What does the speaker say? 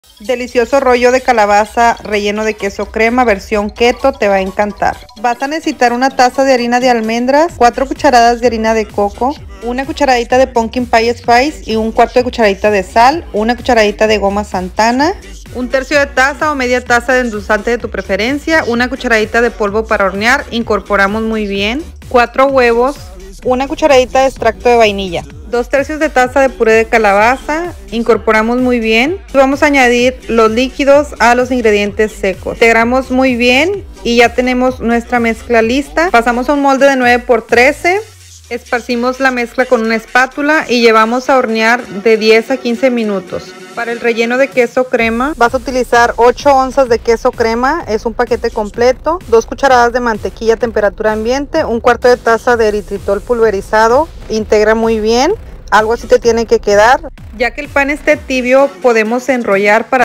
Delicioso rollo de calabaza relleno de queso crema versión keto, te va a encantar. Vas a necesitar una taza de harina de almendras, 4 cucharadas de harina de coco, una cucharadita de pumpkin pie spice y un cuarto de cucharadita de sal, una cucharadita de goma Santana, un tercio de taza o media taza de endulzante de tu preferencia, una cucharadita de polvo para hornear, incorporamos muy bien, 4 huevos, una cucharadita de extracto de vainilla, 2 tercios de taza de puré de calabaza, incorporamos muy bien. Vamos a añadir los líquidos a los ingredientes secos. Integramos muy bien y ya tenemos nuestra mezcla lista. Pasamos a un molde de 9 por 13. Esparcimos la mezcla con una espátula y llevamos a hornear de 10 a 15 minutos. Para el relleno de queso crema vas a utilizar 8 onzas de queso crema, es un paquete completo, 2 cucharadas de mantequilla a temperatura ambiente, un cuarto de taza de eritritol pulverizado, integra muy bien, algo así te tiene que quedar. Ya que el pan esté tibio podemos enrollar para